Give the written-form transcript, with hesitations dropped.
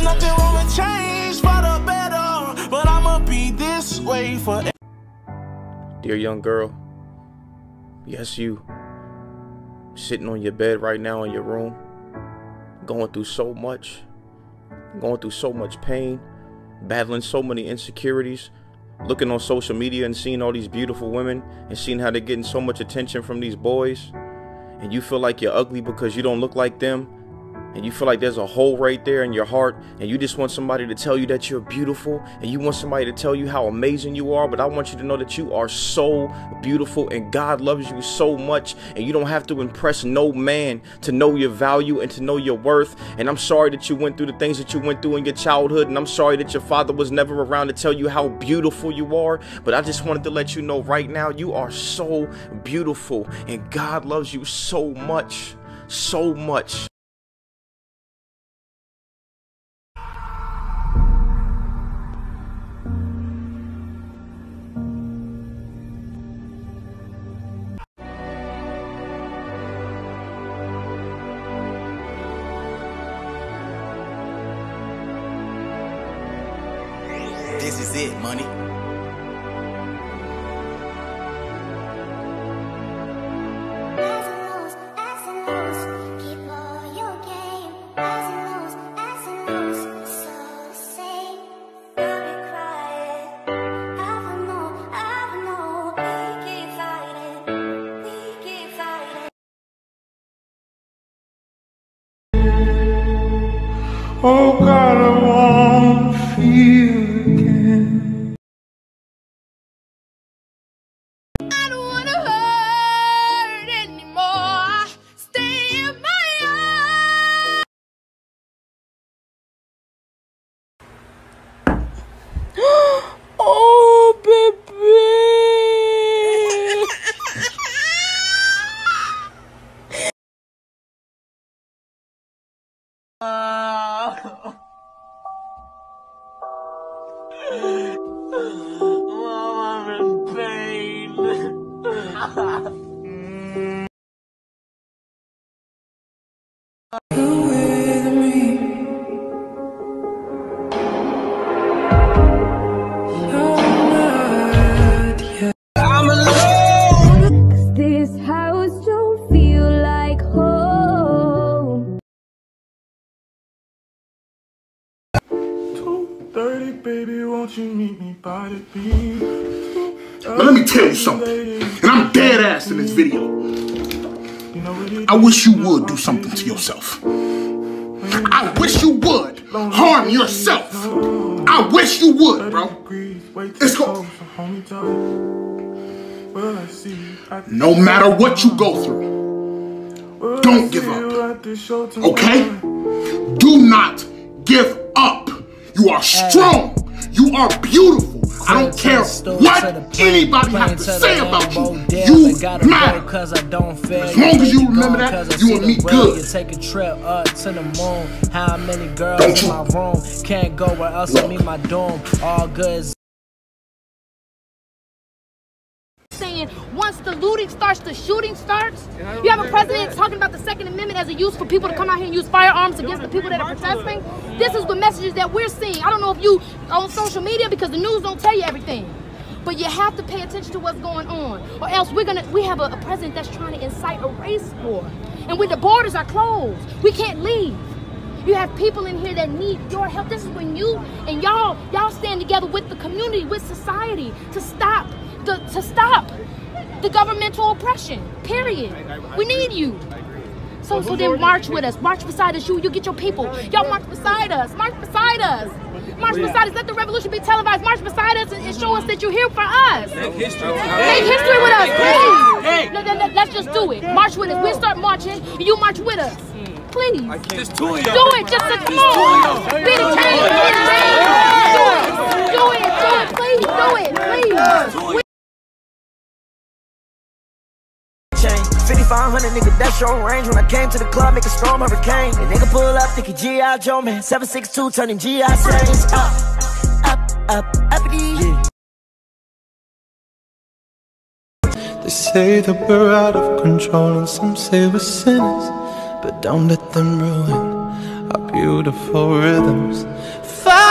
nothing wrong with change for the better, but I'ma be this way forever. Dear young girl, yes, you sitting on your bed right now in your room, going through so much pain, battling so many insecurities, looking on social media and seeing all these beautiful women and seeing how they're getting so much attention from these boys, and you feel like you're ugly because you don't look like them, and you feel like there's a hole right there in your heart, and you just want somebody to tell you that you're beautiful, and you want somebody to tell you how amazing you are. But I want you to know that you are so beautiful, and God loves you so much, and you don't have to impress no man to know your value and to know your worth. And I'm sorry that you went through the things that you went through in your childhood, and I'm sorry that your father was never around to tell you how beautiful you are. But I just wanted to let you know right now, you are so beautiful, and God loves you so much, so much. This is it, money. Oh God, I wanna feel again. I don't wanna hurt anymore. Stay in my arms. Oh, baby. Mom, I'm in pain. With me. I'm alone. 'Cause this house don't feel like home. 2:30, baby, won't you meet me by the beach? But let me tell you something, and I'm dead ass in this video. I wish you would do something to yourself. I wish you would harm yourself. I wish you would, bro. Let's go. No matter what you go through, don't give up. Okay? Do not give up. You are strong. You are beautiful. I don't care what anybody has to say about you. You matter. As long as you remember that, you and me good. Take a trip up to the moon. How many girls in my room can't go where else I meet my doom? All good. Saying once the looting starts, the shooting starts. You have a president talking about the Second Amendment as a use for people to come out here and use firearms against the people that are protesting. This is the messages that we're seeing. I don't know if you on social media because the news don't tell you everything, but you have to pay attention to what's going on, or else we have a president that's trying to incite a race war, and when the borders are closed, we can't leave. You have people in here that need your help. This is when you and y'all stand together with the community, with society, to stop the governmental oppression, period. We need you. So then march with us. March beside us. You get your people. Y'all march beside us. March beside us. March beside us. Let the revolution be televised. March beside us and show us that you're here for us. Make history with us, please. Let's just do it. March with us. We'll start marching and you march with us. Please. Just two of y'all. Do it. Just come on. Be the change. Do it. Please do it. Please. 5500, nigga, that's your range. When I came to the club, make a storm hurricane. The nigga pull up, thinking G.I. Joe, man. 762 turning G.I. Saints. Uppity. They say that we're out of control and some say we're sinners, but don't let them ruin our beautiful rhythms. Fire